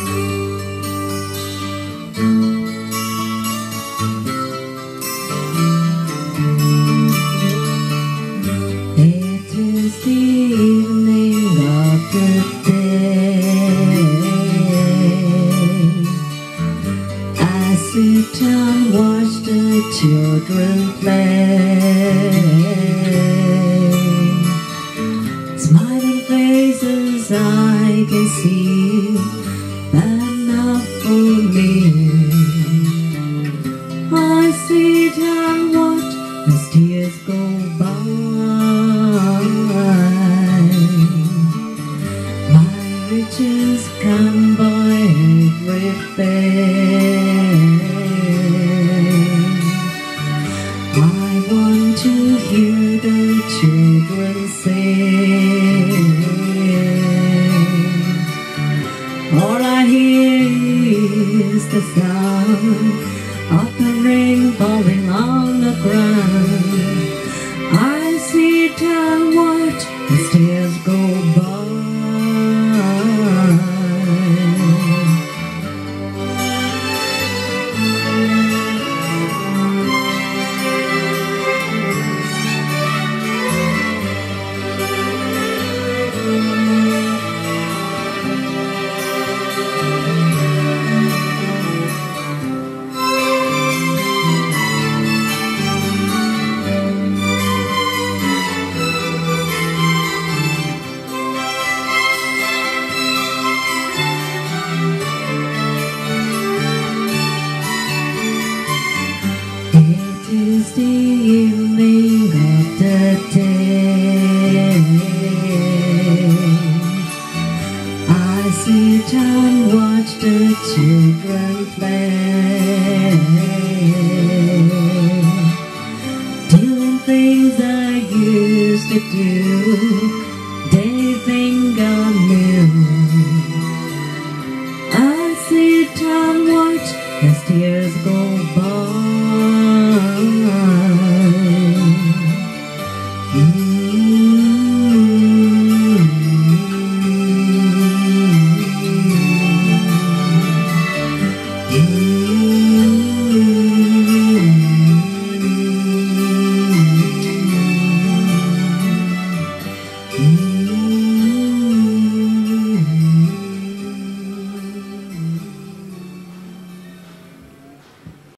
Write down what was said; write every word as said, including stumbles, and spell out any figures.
It is the evening of the day. I sit and watch the children play. Smiling faces I can see, but not for me. I sit and watch as tears go by. My riches can buy everything. I want to hear the children sing. All I hear is the sound of the rain falling on the ground. I sit and watch the tears go by. It is the evening of the day. I sit and watch the children play, doing things I used to do.